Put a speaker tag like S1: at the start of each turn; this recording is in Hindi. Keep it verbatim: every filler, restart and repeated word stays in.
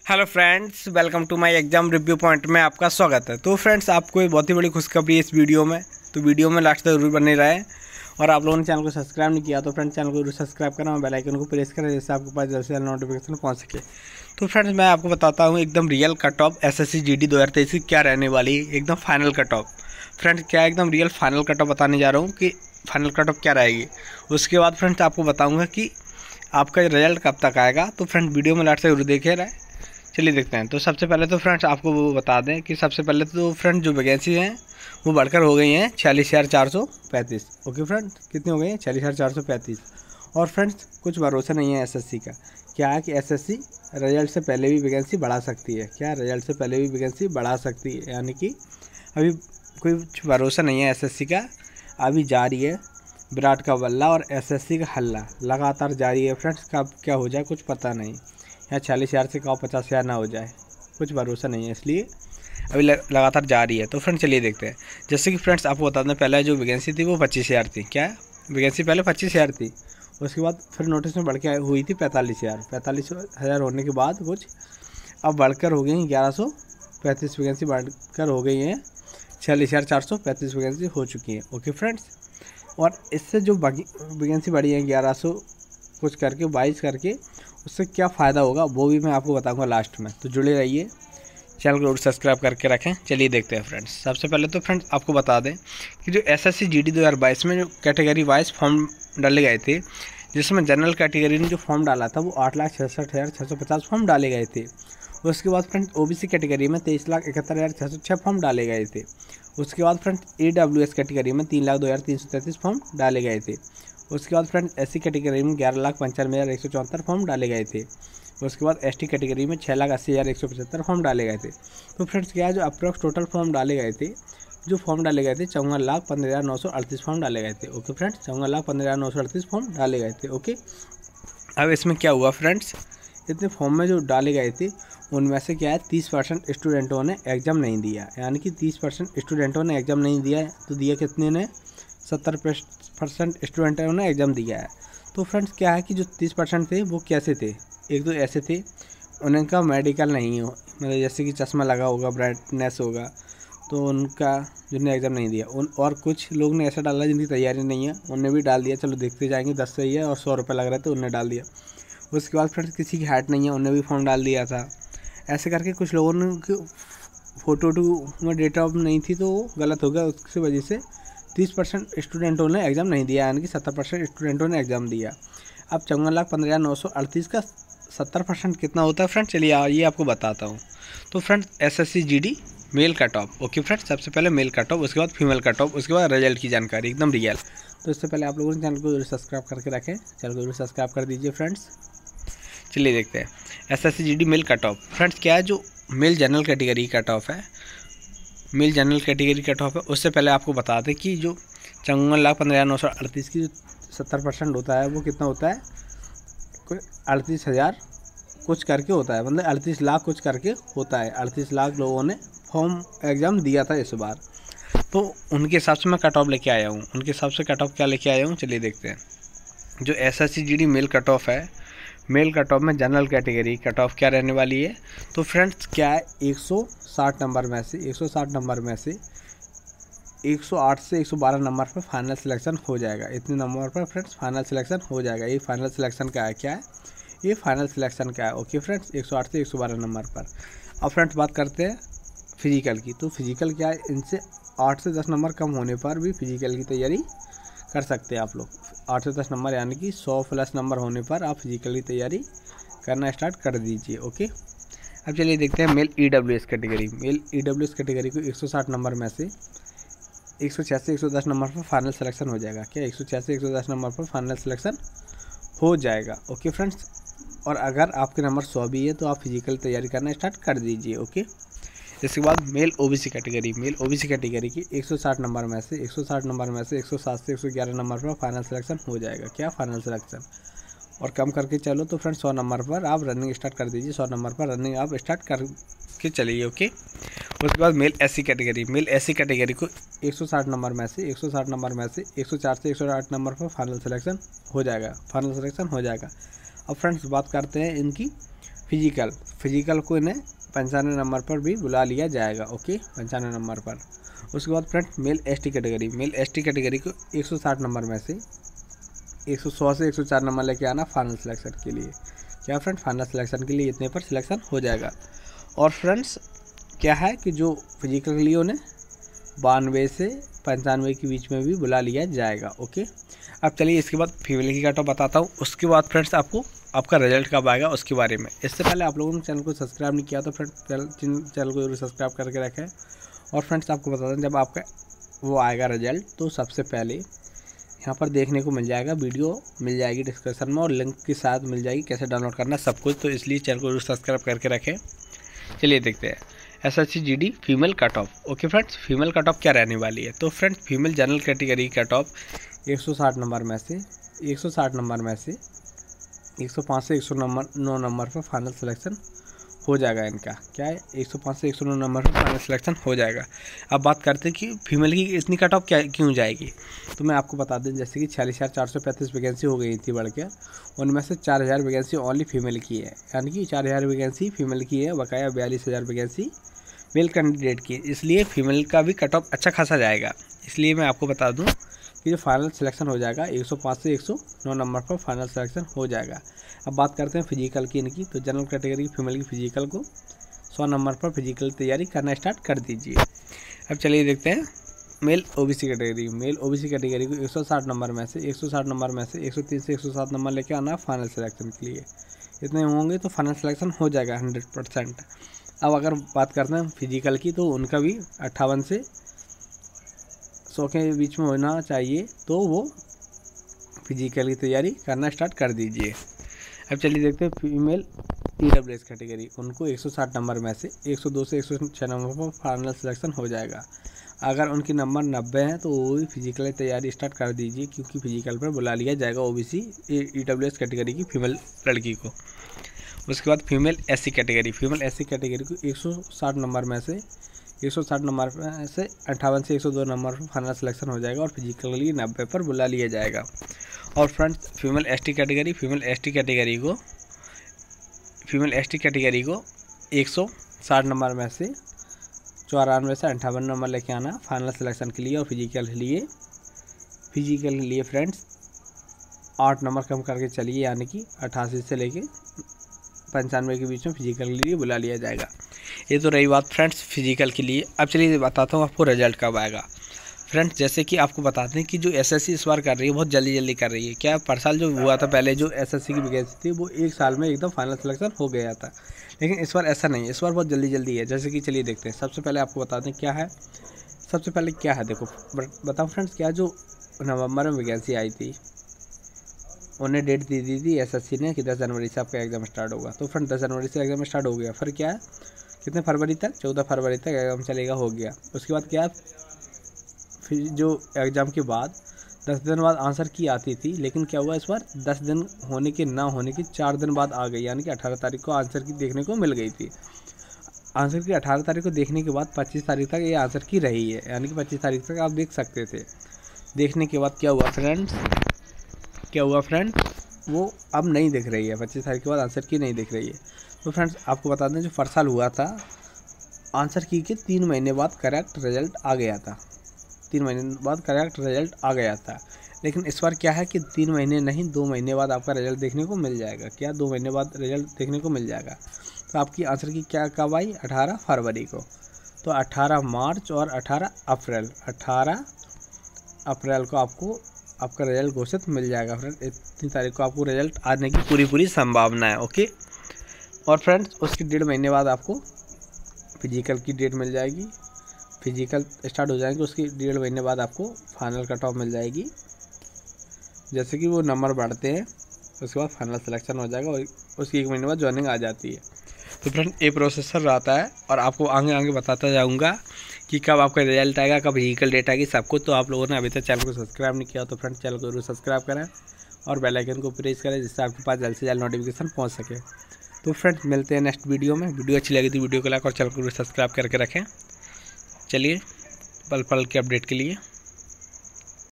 S1: Hello friends, welcome to my exam review point में आपका स्वागत है। तो फ्रेंड्स, आपको एक बहुत ही बड़ी खुशखबरी है इस वीडियो में, तो वीडियो में लास्ट तक जरूर बने रहे। और आप लोगों ने चैनल को सब्सक्राइब नहीं किया तो फ्रेंड्स चैनल को जरूर सब्सक्राइब करना और बेल आइकन को प्रेस करें, जिससे आपके पास जल्द से जल्द नोटिफिकेशन पहुँच सके। तो फ्रेंड्स, मैं आपको बताता हूँ एकदम real cut off S S C G D दो हज़ार तेईस की क्या रहने वाली है, एकदम फाइनल कट ऑफ। फ्रेंड्स, क्या एकदम रियल फाइनल कट ऑफ बताने जा रहा हूँ कि फाइनल कट ऑफ क्या रहेगी। उसके बाद फ्रेंड्स आपको बताऊँगा कि आपका रिजल्ट कब तक आएगा। तो फ्रेंड्स, वीडियो में लास्ट से जरूर देखे रहे। चलिए देखते हैं। तो सबसे पहले तो फ्रेंड्स आपको वो बता दें कि सबसे पहले तो फ्रेंड्स जो वैकेंसी हैं वो बढ़कर हो गई हैं छियालीस हज़ार चार सौ पैंतीस। ओके फ्रेंड्स, कितनी हो गई हैं? छियालीस हज़ार चार सौ पैंतीस। और फ्रेंड्स कुछ भरोसा नहीं है एसएससी का। क्या है कि एसएससी रिजल्ट से पहले भी वैकेंसी बढ़ा सकती है। क्या रिजल्ट से पहले भी वैकेंसी बढ़ा सकती है, यानी कि अभी कोई भरोसा नहीं है एसएससी का। अभी जारी है विराट का बल्ला और एसएससी का हल्ला लगातार जारी है। फ्रेंड्स, कब क्या हो जाए कुछ पता नहीं। यहाँ छियालीस हज़ार से कहो पचास हज़ार ना हो जाए, कुछ भरोसा नहीं है, इसलिए अभी लगातार जारी है। तो फ्रेंड्स चलिए देखते हैं। जैसे कि फ्रेंड्स आपको बता दें, पहले जो वैकेंसी थी वो पच्चीस हज़ार थी। क्या वैकेंसी पहले पच्चीस हज़ार थी, उसके बाद फिर नोटिस में बढ़ के हुई थी पैंतालीस हज़ार। पैंतालीस हज़ार होने के बाद कुछ अब बढ़कर हो गई ग्यारह सौ पैंतीस वैकेंसी बढ़कर हो गई हैं छियालीस हज़ार चार सौ पैंतीस वैकेंसी हो चुकी हैं। ओके फ्रेंड्स, और इससे जो वैकेंसी बढ़ी है ग्यारह सौ कुछ करके बाईस करके, उससे क्या फ़ायदा होगा वो भी मैं आपको बताऊंगा लास्ट में। तो जुड़े रहिए, चैनल को जरूर सब्सक्राइब करके रखें। चलिए देखते हैं फ्रेंड्स। सबसे पहले तो फ्रेंड्स आपको बता दें कि जो एसएससी जीडी दो हज़ार बाईस में जो कैटेगरी वाइज फॉर्म डाले गए थे, जिसमें जनरल कैटेगरी ने जो फॉर्म डाला था वो आठ लाख छियासठ हज़ार छः सौ पचास फॉर्म डाले गए थे। उसके बाद फ्रेंड्स ओबीसी कैटेगरी में तेईस लाख इकहत्तर हज़ार छः सौ छः फॉर्म डाले गए थे। उसके बाद फ्रेंड्स ईडब्ल्यूएस कैटेगरी में तीन लाख दो हज़ार तीन सौ तैंतीस फॉर्म डाले गए थे। उसके बाद फ्रेंड्स एससी कैटेगरी में ग्यारह लाख पंचानवे हज़ार एक सौ चौहत्तर फॉर्म डाले गए थे। उसके बाद एसटी कैटेगरी में छः लाख अस्सी हज़ार एक सौ पचहत्तर फॉर्म डाले गए थे। तो फ्रेंड्स क्या है, जो अप्रॉक्स टोटल फॉर्म डाले गए थे, जो फॉर्म डाले गए थे चौवन लाख पंद्रह हज़ार नौ सौ अड़तीस फॉर्म डाले गए थे। ओके फ्रेंड्स, चौवन लाख पंद्रह हज़ार नौ सौ अड़तीस फॉर्म डाले गए थे। ओके, अब इसमें क्या हुआ फ्रेंड्स, इतने फॉर्म में जो डाले गए थे उनमें से क्या है तीस परसेंट स्टूडेंटों ने एग्ज़ाम नहीं दिया, यानी कि तीस परसेंट स्टूडेंटों ने एग्ज़ाम नहीं दिया है। तो दिया कितने ने? सत्तर परसेंट स्टूडेंटों ने एग्ज़ाम दिया है। तो फ्रेंड्स क्या है कि जो तीस परसेंट थे वो कैसे थे, एक दो ऐसे थे उनका मेडिकल नहीं हो, मतलब जैसे कि चश्मा लगा होगा, ब्राइटनेस होगा, तो उनका जिन्होंने एग्ज़ाम नहीं दिया। उन और कुछ लोग ने ऐसा डाला जिनकी तैयारी नहीं है, उनने भी डाल दिया। चलो देखते जाएंगे, दस सही है और सौ रुपये लग रहे थे, उनने डाल दिया। उसके बाद फ्रेंड्स किसी की हाइट नहीं है, उनने भी फॉर्म डाल दिया था। ऐसे करके कुछ लोगों ने फ़ोटो टू में डेटा ऑफ नहीं थी तो गलत हो गया, उसकी वजह से तीस परसेंट स्टूडेंटों ने एग्ज़ाम नहीं दिया, यानी कि सत्तर परसेंट स्टूडेंटों ने एग्ज़ाम दिया। अब चौवन लाख पंद्रह हज़ार नौ सौ अड़तीस का सत्तर परसेंट कितना होता है फ्रेंड्स, चलिए ये आपको बताता हूँ। तो friends S S C G D male cut off. Okay friends, सबसे पहले मेल कट ऑफ, उसके बाद फीमेल कट ऑफ, उसके बाद रिजल्ट की जानकारी एकदम रियल। तो इससे पहले आप लोगों ने चैनल को जरूर सब्सक्राइब करके रखें, चैनल को जरूर सब्सक्राइब कर दीजिए फ्रेंड्स। चलिए देखते हैं S S C G D male cut off. Friends क्या है, जो male general category cut off है, male general category cut off है, उससे पहले आपको बता दें कि जो चौवन लाख पंद्रह हज़ार नौ सौ अड़तीस की जो सत्तर परसेंट होता है वो कितना होता है, कोई अड़तीस हज़ार कुछ करके होता है, मतलब अड़तीस लाख कुछ करके होता है। अड़तीस लाख लोगों ने फॉर्म एग्ज़ाम दिया था इस बार, तो उनके हिसाब से मैं कट ऑफ लेके आया हूँ। उनके हिसाब से कट ऑफ क्या लेके आया हूँ, चलिए देखते हैं। जो S S C G D male cut off है, मेल कट ऑफ में जनरल कैटेगरी कट ऑफ क्या रहने वाली है। तो फ्रेंड्स क्या है, एक सौ साठ नंबर में से एक सौ साठ नंबर में से एक सौ आठ से एक सौ बारह नंबर पर फाइनल सिलेक्शन हो जाएगा। इतने नंबर पर फ्रेंड्स फाइनल सिलेक्शन हो जाएगा। ये फाइनल सिलेक्शन का है, क्या है ये फाइनल सिलेक्शन का है। ओके फ्रेंड्स, एक सौ आठ से एक सौ बारह नंबर पर। अब फ्रेंड्स बात करते हैं फिजिकल की। तो फिजिकल क्या है, इनसे आठ से दस नंबर कम होने पर भी फिजिकल की तैयारी कर सकते हैं आप लोग। आठ से दस नंबर यानी कि सौ प्लस नंबर होने पर आप फिजिकल की तैयारी करना स्टार्ट कर दीजिए। ओके, अब चलिए देखते हैं male EWS category. Male EWS category को एक सौ साठ नंबर में से एक सौ छियासी एक सौ दस नंबर पर फाइनल सिलेक्शन हो जाएगा। क्या एक सौ छियासी एक सौ दस नंबर पर फाइनल सिलेक्शन हो जाएगा। ओके फ्रेंड्स, और अगर आपके नंबर सौ भी है तो आप फिजिकल तैयारी करना स्टार्ट कर दीजिए। ओके, इसके बाद male OBC category. Male OBC category की एक सौ साठ नंबर में से एक सौ साठ नंबर में से एक सौ सात से एक सौ ग्यारह नंबर पर फाइनल सिलेक्शन हो जाएगा। क्या फाइनल सिलेक्शन, और कम करके चलो तो फ्रेंड्स सौ नंबर पर आप रनिंग स्टार्ट कर दीजिए। सौ नंबर पर रनिंग आप स्टार्ट करके चलिए। ओके, उसके बाद male SC category. Male SC category को एक सौ साठ नंबर में से एक सौ साठ नंबर में से एक सौ चार से एक सौ आठ नंबर पर फाइनल सिलेक्शन हो जाएगा। फाइनल सिलेक्शन हो जाएगा। अब फ्रेंड्स बात करते हैं इनकी फिजिकल फिजिकल को इन्हें पंचानवे नंबर पर भी बुला लिया जाएगा। ओके, पंचानवे नंबर पर। उसके बाद friend male ST category, male ST category को एक सौ साठ नंबर में से एक सौ सौ से एक सौ चार नंबर लेके आना फाइनल सिलेक्शन के लिए। क्या फ्रेंड, फाइनल सिलेक्शन के लिए इतने पर सिलेक्शन हो जाएगा। और फ्रेंड्स क्या है कि जो फिजिकल के लिए उन्हें बानवे से पंचानवे के बीच में भी बुला लिया जाएगा। ओके, अब चलिए इसके बाद फीमेल की कट ऑफ बताता हूँ। उसके बाद फ्रेंड्स आपको आपका रिजल्ट कब आएगा उसके बारे में। इससे पहले आप लोगों ने चैनल को सब्सक्राइब नहीं किया तो फ्रेंड्स चैनल को जरूर सब्सक्राइब करके रखें। और फ्रेंड्स आपको बता दें, जब आपका वो आएगा रिजल्ट तो सबसे पहले यहाँ पर देखने को मिल जाएगा, वीडियो मिल जाएगी डिस्क्रिप्शन में और लिंक के साथ मिल जाएगी कैसे डाउनलोड करना सब कुछ। तो इसलिए चैनल को जरूर सब्सक्राइब करके रखें। चलिए देखते हैं S S C G D female cut off. Okay friends, female cut off क्या रहने वाली है। तो friends female general category cut off एक सौ साठ नंबर में से एक सौ साठ नंबर में से एक सौ पाँच से एक सौ नंबर नौ नंबर पर फाइनल सिलेक्शन हो जाएगा। इनका क्या है, एक सौ पाँच से एक सौ नौ नंबर पर फाइनल सिलेक्शन हो जाएगा। अब बात करते हैं कि फीमेल की इतनी कट ऑफ क्या क्यों जाएगी। तो मैं आपको बता दें, जैसे कि छियालीस हज़ार चार सौ पैंतीस वैकेंसी हो गई थी बढ़ के, उनमें से चार हज़ार वैकेंसी ओनली फीमेल की है, यानी कि चार हज़ार वैकेंसी फीमेल की है, बकाया बयालीस हज़ार वैकेंसी मेल कैंडिडेट की। इसलिए फीमेल का भी कट ऑफ अच्छा खासा जाएगा। इसलिए मैं आपको बता दूं कि जो फाइनल सिलेक्शन हो जाएगा एक सौ पाँच से एक सौ नौ नंबर पर फाइनल सिलेक्शन हो जाएगा। अब बात करते हैं फिजिकल की इनकी। तो जनरल कैटेगरी फीमेल की फिजिकल को सौ नंबर पर फिजिकल तैयारी करना स्टार्ट कर दीजिए। अब चलिए देखते हैं male OBC category. Male OBC category को एक सौ साठ नंबर में से एक सौ साठ नंबर में से एक सौ तीन से एक सौ सात नंबर लेके आना फाइनल सिलेक्शन के लिए। इतने होंगे तो फाइनल सिलेक्शन हो जाएगा हंड्रेड परसेंट। अब अगर बात करते हैं फिजिकल की, तो उनका भी अट्ठावन से सौ के बीच में होना चाहिए, तो वो फिजिकल की तैयारी करना स्टार्ट कर दीजिए। अब चलिए देखते हैं फीमेल ईडब्ल्यूएस कैटेगरी। उनको एक सौ साठ नंबर में से एक सौ दो से एक सौ छह नंबर पर फाइनल सिलेक्शन हो जाएगा। अगर उनकी नंबर नब्बे हैं तो वो भी फिजिकल की तैयारी स्टार्ट कर दीजिए, क्योंकि फिजिकल पर बुला लिया जाएगा ओबीसी ईडब्ल्यूएस कैटेगरी की फीमेल लड़की को। उसके बाद female SC category. Female SC category को एक सौ साठ नंबर में से एक सौ साठ नंबर में से अट्ठावन से एक सौ दो नंबर पर फाइनल सिलेक्शन हो जाएगा और फिजिकल के लिए नब्बे पर बुला लिया जाएगा। और friends female ST category female ST category को फीमेल एसटी कैटेगरी को एक सौ साठ नंबर में से चौरानवे से अंठावन नंबर लेके आना फाइनल सिलेक्शन के लिए। और फिजिकल के लिए फिजिकल के लिए फ्रेंड्स आठ नंबर कम करके चलिए, यानी कि अट्ठासी से लेके पंचानवे के बीच में फिजिकल के लिए बुला लिया जाएगा। ये तो रही बात फ्रेंड्स फिजिकल के लिए। अब चलिए बताता हूँ आपको रिजल्ट कब आएगा। फ्रेंड्स जैसे कि आपको बताते हैं कि जो एसएससी इस बार कर रही है बहुत जल्दी जल्दी कर रही है। क्या पर साल जो हुआ था पहले जो एसएससी की वैकेंसी थी वो एक साल में एकदम फाइनल सिलेक्शन हो गया था, लेकिन इस बार ऐसा नहीं है, इस बार बहुत जल्दी जल्दी है। जैसे कि चलिए देखते हैं। सबसे पहले आपको बताते हैं क्या है सबसे पहले क्या है देखो बताओ फ्रेंड्स। क्या जो नवंबर में वैकेंसी आई थी उन्हें डेट दे दी थी एसएससी ने कि दस जनवरी से आपका एग्ज़ाम स्टार्ट होगा। तो फ्रेंड दस जनवरी से एग्ज़ाम स्टार्ट हो गया। फिर क्या है कितने फरवरी तक चौदह फरवरी तक एग्ज़ाम चलेगा, हो गया। उसके बाद क्या फिर जो एग्ज़ाम के बाद दस दिन बाद आंसर की आती थी, लेकिन क्या हुआ इस बार दस दिन होने के ना होने के चार दिन बाद आ गई, यानी कि अठारह तारीख को आंसर की देखने को मिल गई थी। आंसर की अठारह तारीख को देखने के बाद पच्चीस तारीख तक ये आंसर की रही है, यानी कि पच्चीस तारीख तक आप देख सकते थे। देखने के बाद क्या हुआ फ्रेंड्स क्या हुआ फ्रेंड वो अब नहीं दिख रही है, पच्चीस तारीख के बाद आंसर की नहीं दिख रही है। तो फ्रेंड्स आपको बता दें जो पर साल हुआ था आंसर की के तीन महीने बाद करेक्ट रिजल्ट आ गया था तीन महीने बाद करेक्ट रिजल्ट आ गया था। लेकिन इस बार क्या है कि तीन महीने नहीं दो महीने बाद आपका रिजल्ट देखने को मिल जाएगा। क्या दो महीने बाद रिजल्ट देखने को मिल जाएगा। तो आपकी आंसर की क्या कब आई अठारह फरवरी को। तो अठारह मार्च और अठारह अप्रैल अठारह अप्रैल को आपको आपका रिजल्ट घोषित मिल जाएगा। फ्रेंड इतनी तारीख को आपको रिजल्ट आने की पूरी पूरी संभावना है। ओके। और फ्रेंड्स उसकी डेढ़ महीने बाद आपको फिजिकल की डेट मिल जाएगी। फिजिकल स्टार्ट हो जाएंगे, उसकी डेढ़ महीने बाद आपको फाइनल कट ऑफ मिल जाएगी। जैसे कि वो नंबर बढ़ते हैं उसके बाद फाइनल सिलेक्शन हो जाएगा और उसकी एक महीने बाद ज्वाइनिंग आ जाती है। तो फ्रेंड ये प्रोसेसर रहता है और आपको आगे आगे बताता जाऊँगा कि कब आपका रिजल्ट आएगा, कब फिजिकल डेट आएगी, सब कुछ। तो आप लोगों ने अभी तक चैनल को सब्सक्राइब नहीं किया तो फ्रेंड चैनल को जरूर सब्सक्राइब करें और बेल आइकन को प्रेस करें, जिससे आपके पास जल्द से जल्द नोटिफिकेशन पहुंच सके। तो फ्रेंड्स मिलते हैं नेक्स्ट वीडियो में। वीडियो अच्छी लगी तो वीडियो को लाइक और चैनल को सब्सक्राइब करके रखें। चलिए पल पल के अपडेट के लिए।